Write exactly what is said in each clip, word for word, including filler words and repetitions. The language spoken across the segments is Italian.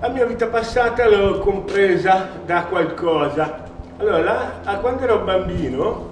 La mia vita passata l'ho compresa da qualcosa. Allora, a quando ero bambino,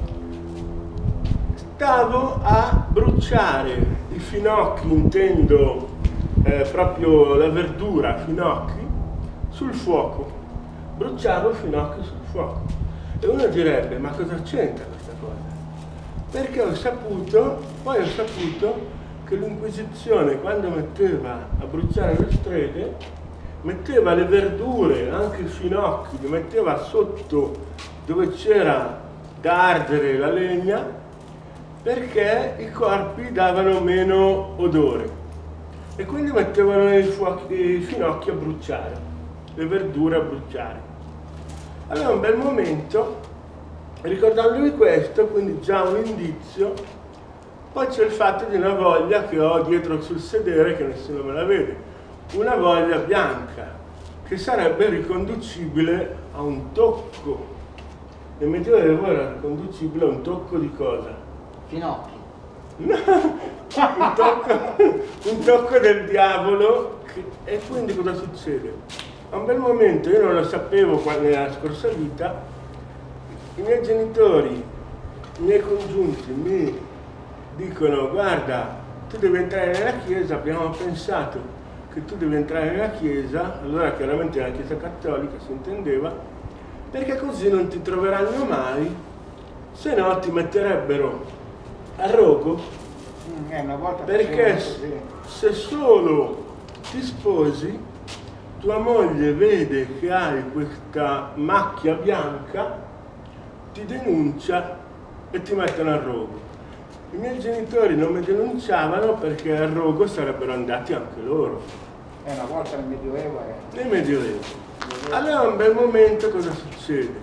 stavo a bruciare i finocchi, intendo eh, proprio la verdura, finocchi, sul fuoco. Bruciavo i finocchi sul fuoco. E uno direbbe, ma cosa c'entra questa cosa? Perché ho saputo, poi ho saputo che l'Inquisizione, quando metteva a bruciare le streghe, metteva le verdure, anche i finocchi, li metteva sotto dove c'era da ardere la legna, perché i corpi davano meno odore. E quindi mettevano i, fuochi, i finocchi a bruciare, le verdure a bruciare. Allora un bel momento, ricordandomi questo, quindi già un indizio, poi c'è il fatto di una voglia che ho dietro sul sedere, che nessuno me la vede, una voglia bianca, che sarebbe riconducibile a un tocco. Nel Medioevo era riconducibile a un tocco di cosa? Finocchi. No, un tocco, un tocco del diavolo. Che, e quindi cosa succede? A un bel momento, io non lo sapevo quando nella scorsa vita, i miei genitori, i miei congiunti mi dicono: guarda, tu devi entrare nella chiesa, abbiamo pensato che tu devi entrare nella chiesa, allora chiaramente nella chiesa cattolica si intendeva, perché così non ti troveranno mai, se no ti metterebbero a rogo, mm, eh, una volta perché se solo ti sposi, tua moglie vede che hai questa macchia bianca, ti denuncia e ti mettono a rogo. I miei genitori non mi denunciavano perché al rogo sarebbero andati anche loro. Eh, una volta nel Medioevo era... Nel Medioevo. Allora un bel momento cosa succede?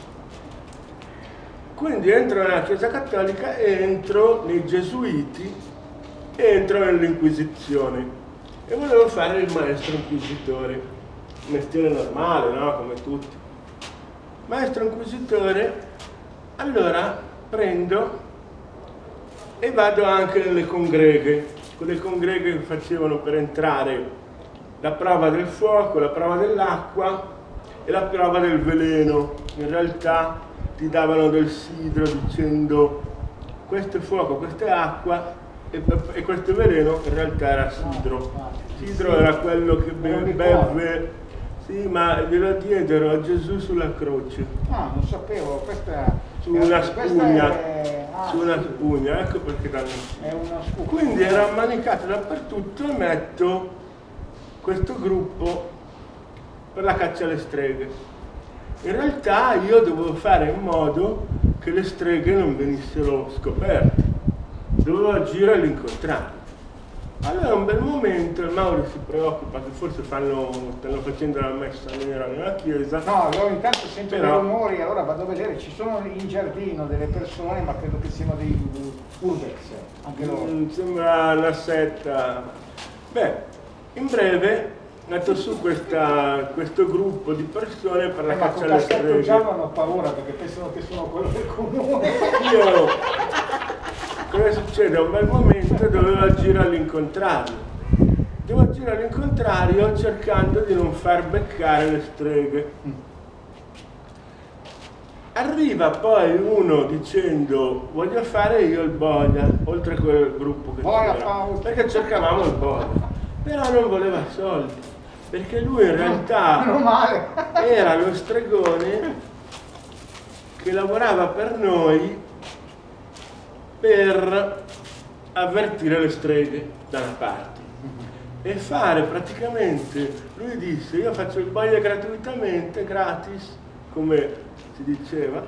Quindi entro nella Chiesa Cattolica e entro nei Gesuiti e entro nell'Inquisizione. E volevo fare il maestro inquisitore. Mestiere normale, no? Come tutti. Maestro inquisitore, allora prendo e vado anche nelle congreghe, quelle congreghe che facevano per entrare la prova del fuoco, la prova dell'acqua e la prova del veleno. In realtà ti davano del sidro dicendo questo è fuoco, questa è acqua e, e questo è veleno, in realtà era sidro. Sidro era quello che be beve, sì, ma glielo diedero a Gesù sulla croce. Ah, non sapevo, questa su una spugna, è... ah, su una sì. spugna, ecco perché danno È una spugna. Quindi era ammanicato dappertutto e metto questo gruppo per la caccia alle streghe. In realtà io dovevo fare in modo che le streghe non venissero scoperte, dovevo agire all'incontrario. Allora un bel momento il Mauro si preoccupa che forse fanno, stanno facendo la messa nera nella chiesa. No, io intanto sento Però... dei rumori, allora vado a vedere, ci sono in giardino delle persone, ma credo che siano dei urbex, anche loro. Mm, sembra una setta. Beh, in breve è nato su questa, questo gruppo di persone per la eh, caccia alle streghe. Ma con giallo hanno paura perché pensano che sono quello del comune. Io, cosa succede? A un bel momento dovevo agire all'incontrario. Devo agire all'incontrario cercando di non far beccare le streghe. Arriva poi uno dicendo voglio fare io il boia, oltre a quel gruppo che c'era, perché cercavamo il boia, però non voleva soldi, perché lui in realtà era lo stregone che lavorava per noi per avvertire le streghe da una parte e fare praticamente, lui disse io faccio il boia gratuitamente, gratis, come si diceva,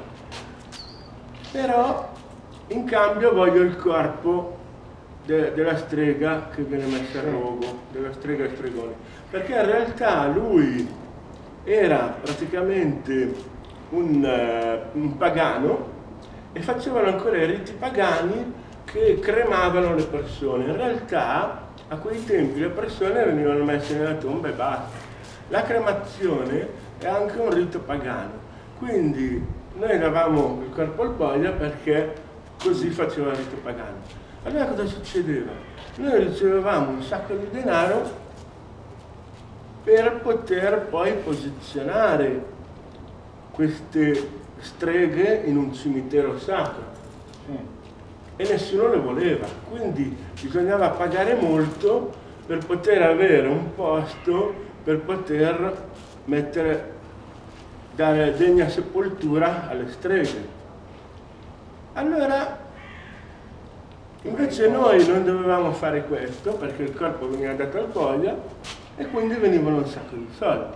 però in cambio voglio il corpo de della strega che viene messa a rogo, della strega stregone, perché in realtà lui era praticamente un, uh, un pagano e facevano ancora i riti pagani che cremavano le persone. In realtà a quei tempi le persone venivano messe nella tomba e basta. La cremazione è anche un rito pagano. Quindi noi davamo il corpo al boia perché così faceva il rito pagano. Allora cosa succedeva? Noi ricevevamo un sacco di denaro per poter poi posizionare queste streghe in un cimitero sacro. Sì. E nessuno le voleva, quindi bisognava pagare molto per poter avere un posto, per poter mettere, dare degna sepoltura alle streghe. Allora, invece noi non dovevamo fare questo, perché il corpo veniva dato al boia e quindi venivano un sacco di soldi.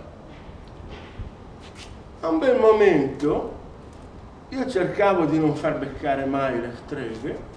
A un bel momento io cercavo di non far beccare mai le streghe.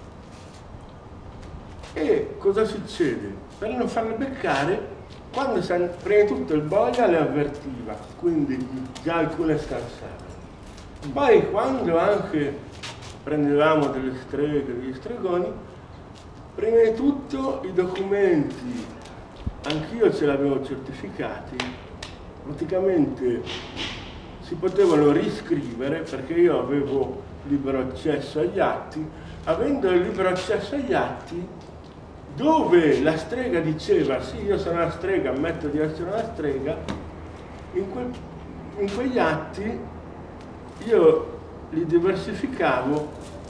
E cosa succede? Per non farle beccare, quando si, prima di tutto il boia le avvertiva, quindi già alcune scansavano. Poi quando anche prendevamo delle streghe, degli stregoni, prima di tutto i documenti, anch'io ce l'avevo certificati, praticamente si potevano riscrivere perché io avevo libero accesso agli atti, avendo il libero accesso agli atti, dove la strega diceva sì, io sono una strega, ammetto di essere una strega, in, que in quegli atti io li diversificavo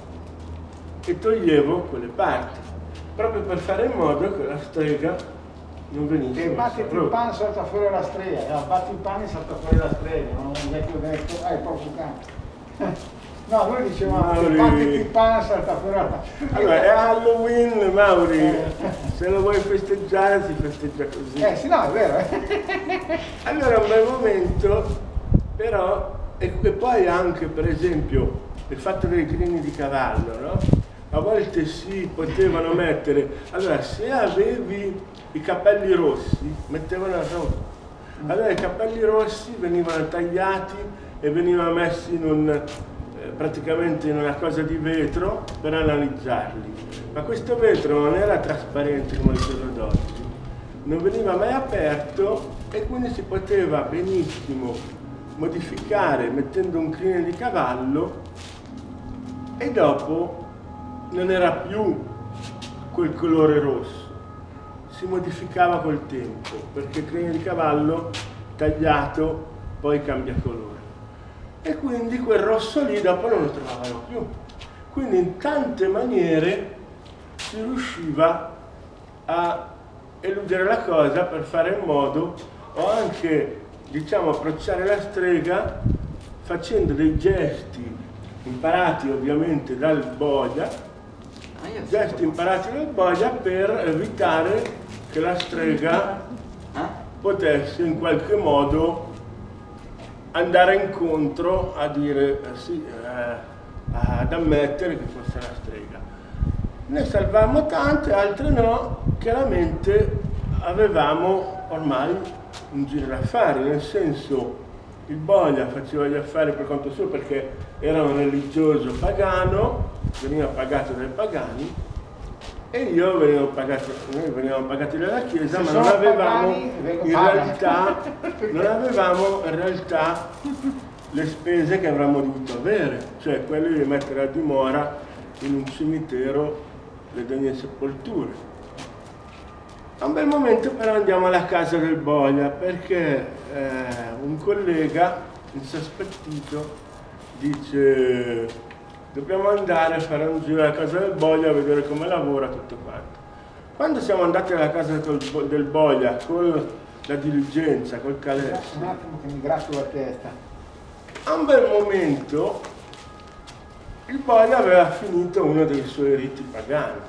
e toglievo quelle parti, proprio per fare in modo che la strega non venisse. E battiti il pane salta fuori la strega, eh, batti il pane e salta fuori la strega, non un vecchio detto, ah, è proprio cane. No, noi dicevamo che battiti il pane salta fuori la strega. Allora, è Halloween, Mauri, se lo vuoi festeggiare si festeggia così. Eh sì, no, è vero. Eh. Allora, un bel momento, però, e, e poi anche, per esempio, il fatto dei crini di cavallo, no? A volte si potevano mettere, allora, se avevi i capelli rossi, mettevano il rosso. Allora i capelli rossi venivano tagliati e venivano messi in un, eh, praticamente in una cosa di vetro per analizzarli. Ma questo vetro non era trasparente come il giorno d'oggi, non veniva mai aperto e quindi si poteva benissimo modificare mettendo un crine di cavallo e dopo non era più quel colore rosso, si modificava col tempo, perché il crine di cavallo tagliato poi cambia colore. E quindi quel rosso lì dopo non lo trovavano più. Quindi in tante maniere si riusciva a eludere la cosa per fare in modo, o anche, diciamo, approcciare la strega facendo dei gesti imparati ovviamente dal boia, gesti imparati dal boia per evitare che la strega potesse in qualche modo andare incontro a dire eh, sì, eh, ad ammettere che fosse la strega. Ne salvammo tante, altre no, chiaramente avevamo ormai un giro d'affari, nel senso il boia faceva gli affari per conto suo perché era un religioso pagano, veniva pagato dai pagani, e io venivo pagato, noi venivamo pagati dalla chiesa, ma non avevamo in realtà, non avevamo in realtà le spese che avremmo dovuto avere, cioè quelle di mettere a dimora in un cimitero le degne sepolture. A un bel momento però andiamo alla casa del boia perché eh, un collega insospettito dice dobbiamo andare a fare un giro alla casa del boia a vedere come lavora tutto quanto. Quando siamo andati alla casa del boia con la diligenza, col calesso, un attimo che mi gratto la testa, a un bel momento il boia aveva finito uno dei suoi riti pagani.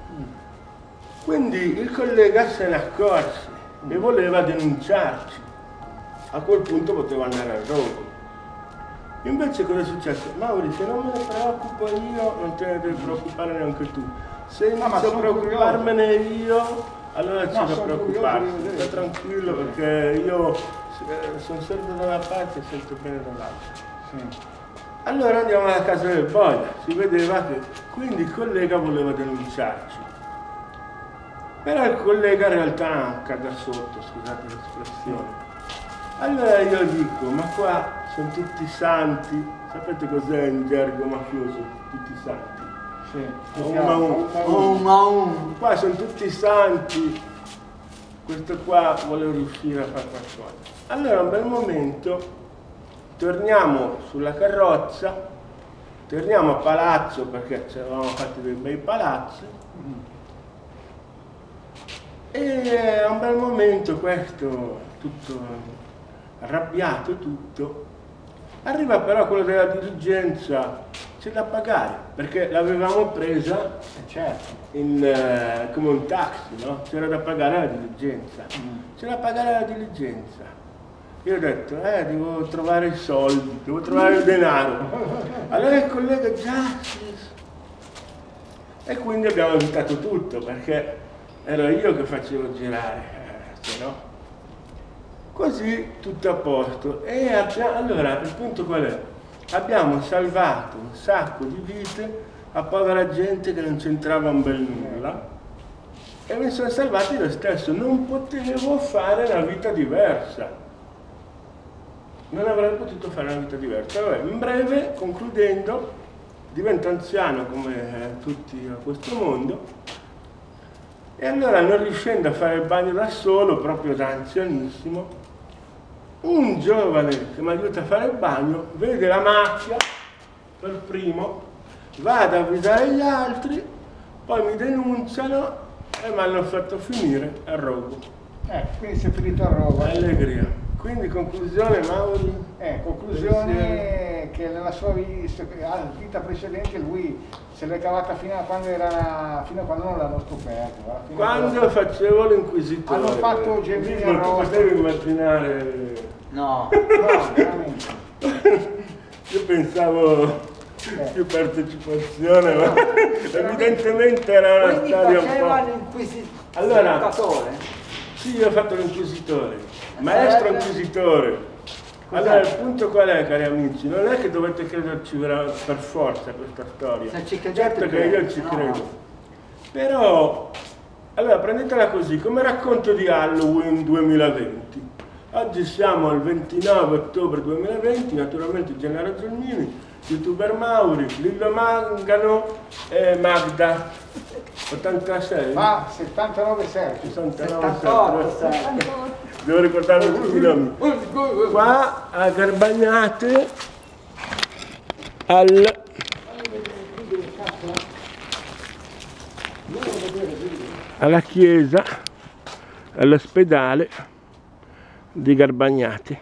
Quindi il collega se ne accorse e voleva denunciarci. A quel punto poteva andare al rogo. Invece cosa è successo? Mauri, se non me ne preoccupo io, non te ne devi preoccupare neanche tu. Se inizio a preoccuparmene io, allora c'è da preoccuparsi. Sta tranquillo perché io eh, sono sordo da una parte e sento bene dall'altra. Sì. Allora andiamo alla casa del boia. Si vedeva che quindi il collega voleva denunciarci. Però il collega in realtà caga sotto, scusate l'espressione. Allora io dico, ma qua sono tutti santi, sapete cos'è in gergo mafioso? Tutti santi. Sì. Un ma un, un ma un. Qua sono tutti santi. questo qua vuole riuscire a fare qualcosa. Allora, un bel momento, torniamo sulla carrozza, torniamo a palazzo perché ci avevamo fatti dei bei palazzi, e a un bel momento questo, tutto arrabbiato tutto, arriva però quello della dirigenza, c'è da pagare, perché l'avevamo presa in, eh, come un taxi, no? C'era da pagare la diligenza, c'era da pagare la diligenza. Io ho detto, eh, devo trovare i soldi, devo trovare il denaro. Allora il collega Justice. E quindi abbiamo evitato tutto, perché ero io che facevo girare, eh, se no. Così tutto a posto. E allora il punto qual è? Abbiamo salvato un sacco di vite a povera gente che non c'entrava un bel nulla, e mi sono salvati lo stesso. Non potevo fare una vita diversa, non avrei potuto fare una vita diversa. Vabbè, in breve, concludendo, divento anziano come tutti a questo mondo, e allora, non riuscendo a fare il bagno da solo, proprio da anzianissimo, un giovane che mi aiuta a fare il bagno vede la macchia per primo, va ad avvisare gli altri, poi mi denunciano e mi hanno fatto finire a rogo. Eh, quindi si è finito a rogo. Allegria. Quindi conclusione, Mauri? Eh, conclusione che nella sua vita precedente lui se l'è cavata fino a quando era, fino a quando non l'hanno scoperto. Quando a... facevo l'inquisitore. Hanno fatto Gemini a non ti potevi immaginare. No, no, veramente. Io pensavo eh. più partecipazione, no, ma evidentemente era una quindi storia un faceva po'. l'inquisitore? Allora, sì, io ho fatto l'inquisitore, maestro inquisitore. Allora il punto qual è, cari amici? Non è che dovete crederci per forza a questa storia. Certo che io ci credo. No. Però, allora prendetela così, come racconto di Halloween duemilaventi. Oggi siamo al ventinove ottobre duemilaventi, naturalmente Gennaro Gelmini, youtuber Mauri, Lillo Mangano e Magda. ottantasei? Ma settantanove serve. settantotto serve. Devo ricordare tutti i nomi. Qua a Garbagnate al alla chiesa, all'ospedale di Garbagnate.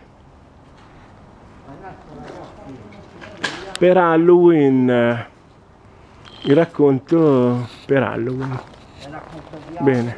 Per Halloween, il racconto per Halloween. Bene.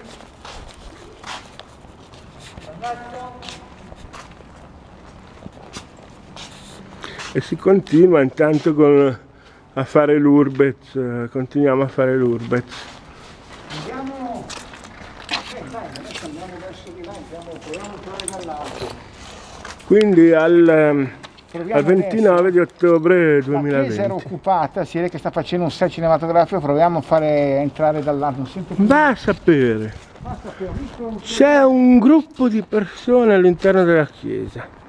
E si continua intanto con, a fare l'urbez, continuiamo a fare l'urbez. Andiamo, eh, dai, adesso andiamo verso di là, andiamo, proviamo a entrare dall'alto. Quindi al, al ventinove di ottobre duemilaventi. La chiesa era occupata, si vede che sta facendo un set cinematografico, proviamo a fare entrare dall'alto. Va a sapere. C'è un gruppo di persone all'interno della chiesa.